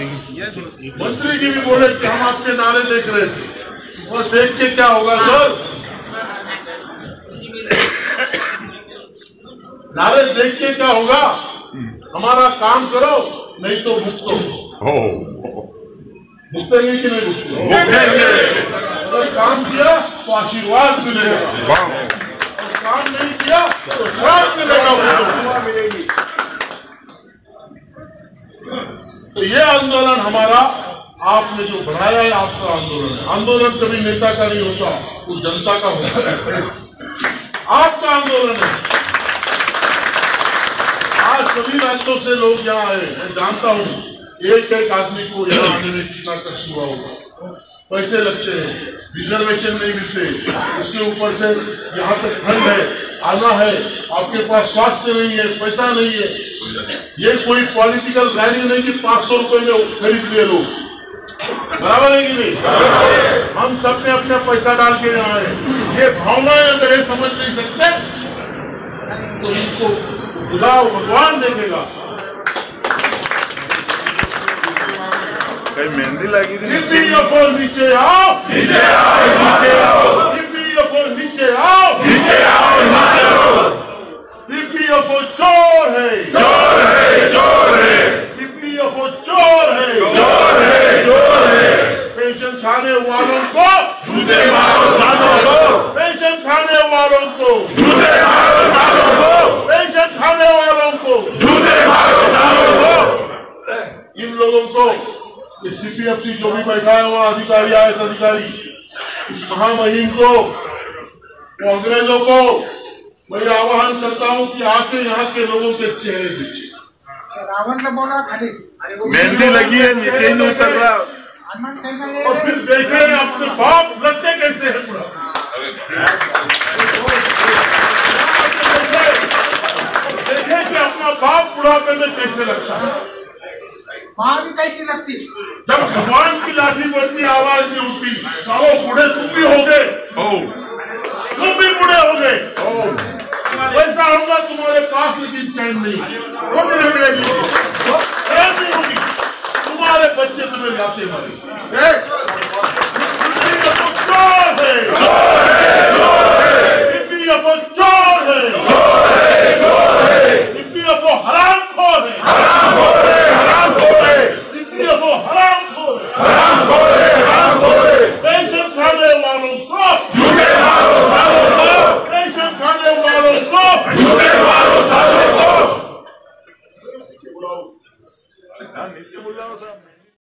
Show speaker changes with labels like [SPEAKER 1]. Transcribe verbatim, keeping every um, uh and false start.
[SPEAKER 1] मंत्री जी भी बोले कि हम आपके नारे देख रहे थे, और देख के क्या होगा सर? नारे देख के क्या होगा? हमारा काम करो, नहीं तो भुगतो। भुगतेंगे कि नहीं भुगतेंगे? अगर काम किया तो आशीर्वाद मिलेगा, और काम नहीं किया तो श्राप मिलेगा। तो ये आंदोलन हमारा, आपने जो बढ़ाया है, आपका आंदोलन है। आंदोलन कभी नेता का नहीं होता, वो जनता का होता है। आपका आंदोलन है। आज सभी राज्यों से लोग यहाँ आए, मैं जानता हूँ एक एक आदमी को यहाँ आने में कितना कष्ट हुआ होगा। पैसे लगते हैं, रिजर्वेशन नहीं मिलते, इसके ऊपर से यहाँ तक ठंड है, आना है, आपके पास स्वास्थ्य नहीं है, पैसा नहीं है। ये कोई पॉलिटिकल वैल्यू नहीं कि पांच सौ रुपए में खरीद लिए लोग, बराबर है कि नहीं? हम सबने अपना पैसा डाल के यहाँ आए। ये भावनाएं अगर ये समझ नहीं सकते तो इनको खुदा भगवान देखेगा।
[SPEAKER 2] कहीं मेहंदी लगी थी
[SPEAKER 1] नीचे आओ, नीचे आओ,
[SPEAKER 2] नीचे आओ, नीचे आओ,
[SPEAKER 1] नीचे आओ,
[SPEAKER 2] नीचे आओ, नीचे आओ।
[SPEAKER 1] ईपीएफओ चोर है,
[SPEAKER 2] चोर है, चोर है,
[SPEAKER 1] ईपीएफओ चोर है,
[SPEAKER 2] चोर है, चोर है।
[SPEAKER 1] पेंशन खाने वालों को
[SPEAKER 2] जूते मारो सालों को,
[SPEAKER 1] पेंशन खाने वालों को
[SPEAKER 2] जूते मारो सालों को,
[SPEAKER 1] पेंशन खाने वालों को
[SPEAKER 2] जूते मारो सालों को।
[SPEAKER 1] इन लोगों को ये सीपीएफसी जो भी बैठा है वहाँ अधिकारी, आए अधिकारी, इस महामहिम को, अंग्रेजों को मैं आह्वान करता हूँ कि आके यहाँ के लोगों के चेहरे देखिए।
[SPEAKER 3] रावण ने बोला खाली
[SPEAKER 2] मेहंदी लगी है, नीचे ही नहीं उतर रहा।
[SPEAKER 1] और फिर देखे अपने बाप लड़ते कैसे है पूरा। देखे कि अपना बाप बुढ़ापे में कैसे लगता है,
[SPEAKER 3] माँ भी कैसी लगती।
[SPEAKER 1] जब भगवान की लाठी पड़ती आवाज नहीं होती, सालों बूढ़े तुम भी हो गए, तुम भी बूढ़े हो गए, वैसा होगा तुम्हारे पास, लेकिन चैन नहीं, रोटी नहीं मिलेगी, चैन नहीं होगी, तुम्हारे बच्चे तुम्हें लाते मारे। चोर है, चोर है, चोर है, ईपीएफओ चोर है,
[SPEAKER 2] चोर है, चोर है,
[SPEAKER 1] ईपीएफओ हरामखोर है,
[SPEAKER 2] हरामखोर है, हरामखोर है,
[SPEAKER 1] ईपीएफओ हरामखोर है,
[SPEAKER 2] हरामखोर है, हरामखोर है।
[SPEAKER 1] पेंशन खाने वालों को
[SPEAKER 2] जूते मारो सालों को,
[SPEAKER 1] पेंशन खाने वालों को
[SPEAKER 2] जूते मारो सालों को।
[SPEAKER 1] नीचे बुलाओ,
[SPEAKER 2] नीचे बुलाओ साहब।